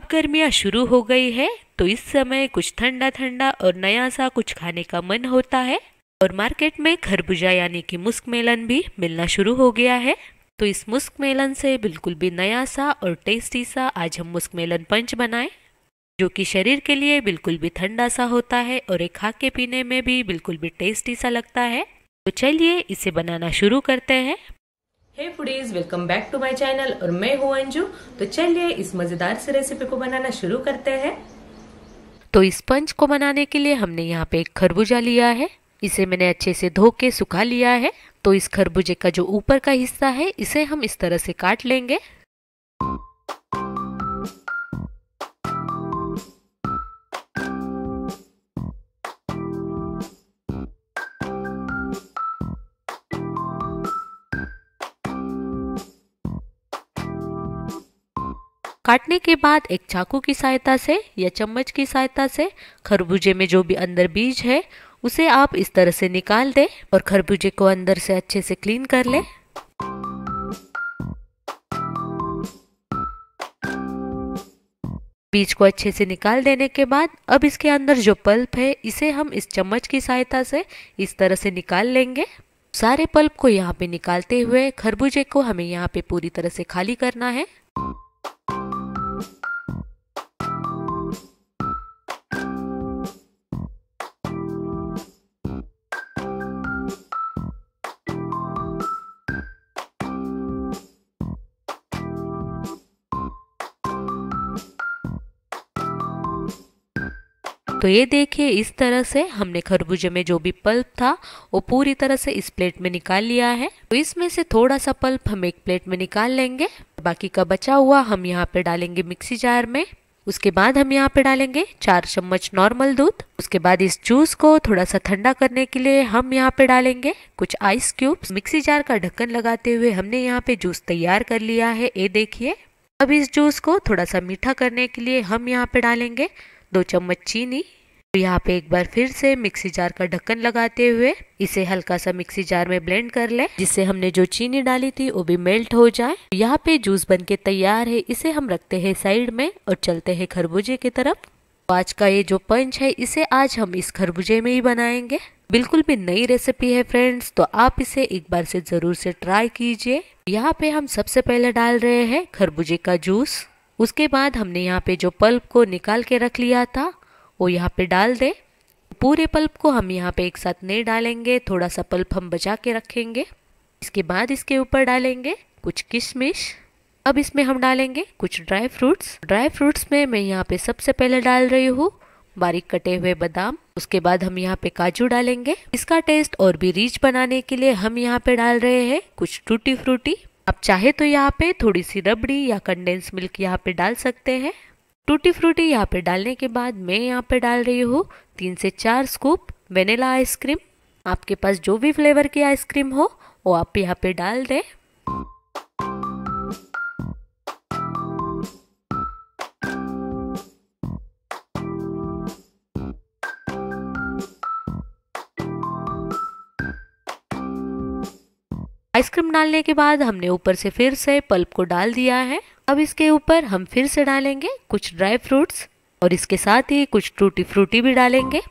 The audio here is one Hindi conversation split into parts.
गर्मियाँ शुरू हो गई है तो इस समय कुछ ठंडा ठंडा और नया सा कुछ खाने का मन होता है। और मार्केट में खरबूजा यानी कि मुस्क मेलन भी मिलना शुरू हो गया है। तो इस मुस्क मेलन से बिल्कुल भी नया सा और टेस्टी सा आज हम मुस्क मेलन पंच बनाएं, जो कि शरीर के लिए बिल्कुल भी ठंडा सा होता है और एक खा के पीने में भी बिल्कुल भी टेस्टी सा लगता है। तो चलिए इसे बनाना शुरू करते हैं। Hey foodies, welcome back to my channel और मैं हूँ अंजू। तो चलिए इस मजेदार से रेसिपी को बनाना शुरू करते हैं। तो इस पंच को बनाने के लिए हमने यहाँ पे एक खरबूजा लिया है। इसे मैंने अच्छे से धो के सुखा लिया है। तो इस खरबूजे का जो ऊपर का हिस्सा है इसे हम इस तरह से काट लेंगे। काटने के बाद एक चाकू की सहायता से या चम्मच की सहायता से खरबूजे में जो भी अंदर बीज है उसे आप इस तरह से निकाल दें और खरबूजे को अंदर से अच्छे से क्लीन कर लें। बीज को अच्छे से निकाल देने के बाद अब इसके अंदर जो पल्प है इसे हम इस चम्मच की सहायता से इस तरह से निकाल लेंगे। सारे पल्प को यहाँ पे निकालते हुए खरबूजे को हमें यहाँ पे पूरी तरह से खाली करना है। तो ये देखिए इस तरह से हमने खरबूजे में जो भी पल्प था वो पूरी तरह से इस प्लेट में निकाल लिया है। तो इसमें से थोड़ा सा पल्प हम एक प्लेट में निकाल लेंगे। बाकी का बचा हुआ हम यहाँ पे डालेंगे मिक्सी जार में। उसके बाद हम यहाँ पे डालेंगे 4 चम्मच नॉर्मल दूध। उसके बाद इस जूस को थोड़ा सा ठंडा करने के लिए हम यहाँ पे डालेंगे कुछ आइस क्यूब्स। मिक्सी जार का ढक्कन लगाते हुए हमने यहाँ पे जूस तैयार कर लिया है, ये देखिए। अब इस जूस को थोड़ा सा मीठा करने के लिए हम यहाँ पे डालेंगे 2 चम्मच चीनी। तो यहाँ पे एक बार फिर से मिक्सी जार का ढक्कन लगाते हुए इसे हल्का सा मिक्सी जार में ब्लेंड कर ले, जिससे हमने जो चीनी डाली थी वो भी मेल्ट हो जाए। यहाँ पे जूस बनके तैयार है, इसे हम रखते हैं साइड में और चलते हैं खरबूजे की तरफ। तो आज का ये जो पंच है इसे आज हम इस खरबूजे में ही बनाएंगे। बिल्कुल भी नई रेसिपी है फ्रेंड्स, तो आप इसे एक बार से जरूर से ट्राई कीजिए। यहाँ पे हम सबसे पहले डाल रहे हैं खरबूजे का जूस। उसके बाद हमने यहाँ पे जो पल्प को निकाल के रख लिया था वो यहाँ पे डाल दे। पूरे पल्प को हम यहाँ पे एक साथ नहीं डालेंगे, थोड़ा सा पल्प हम बचा के रखेंगे। इसके बाद इसके ऊपर डालेंगे कुछ किशमिश। अब इसमें हम डालेंगे कुछ ड्राई फ्रूट्स। ड्राई फ्रूट्स में मैं यहाँ पे सबसे पहले डाल रही हूँ बारीक कटे हुए बादाम। उसके बाद हम यहाँ पे काजू डालेंगे। इसका टेस्ट और भी रिच बनाने के लिए हम यहाँ पे डाल रहे हैं कुछ टूटी फ्रूटी। आप चाहे तो यहाँ पे थोड़ी सी रबड़ी या कंडेंस मिल्क यहाँ पे डाल सकते हैं। टूटी फ्रूटी यहाँ पे डालने के बाद मैं यहाँ पे डाल रही हूँ 3 से 4 स्कूप वेनिला आइसक्रीम। आपके पास जो भी फ्लेवर की आइसक्रीम हो वो आप यहाँ पे डाल दें। आइसक्रीम डालने के बाद हमने ऊपर से फिर से पल्प को डाल दिया है। अब इसके ऊपर हम फिर से डालेंगे कुछ ड्राई फ्रूट्स और इसके साथ ही कुछ टूटी फ्रूटी भी डालेंगे।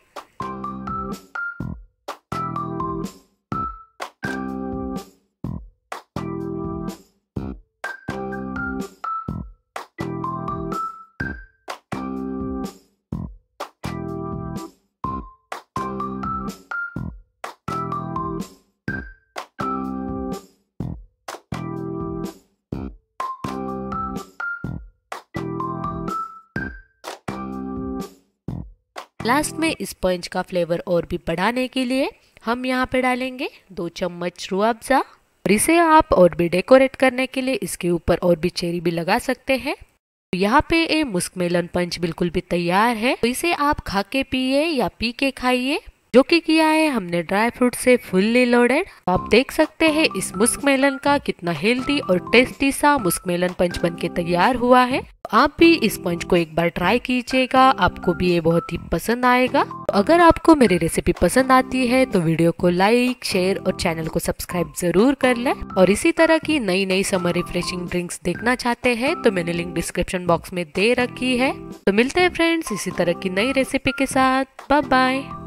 लास्ट में इस पंच का फ्लेवर और भी बढ़ाने के लिए हम यहाँ पे डालेंगे 2 चम्मच रूह अफ़ज़ा। और इसे आप और भी डेकोरेट करने के लिए इसके ऊपर और भी चेरी भी लगा सकते हैं। तो यहाँ पे ये मुस्क मेलन पंच बिल्कुल भी तैयार है। तो इसे आप खा के पिए या पी के खाइए, जो कि किया है हमने ड्राई फ्रूट से फुल्ली लोडेड। आप देख सकते हैं इस मुस्क मेलन का कितना हेल्दी और टेस्टी सा मुस्क मेलन पंच बन के तैयार हुआ है। आप भी इस पंच को एक बार ट्राई कीजिएगा, आपको भी ये बहुत ही पसंद आएगा। अगर आपको मेरी रेसिपी पसंद आती है तो वीडियो को लाइक, शेयर और चैनल को सब्सक्राइब जरूर कर ले। और इसी तरह की नई नई समर रिफ्रेशिंग ड्रिंक्स देखना चाहते हैं तो मैंने लिंक डिस्क्रिप्शन बॉक्स में दे रखी है। तो मिलते हैं फ्रेंड्स इसी तरह की नई रेसिपी के साथ। Bye bye.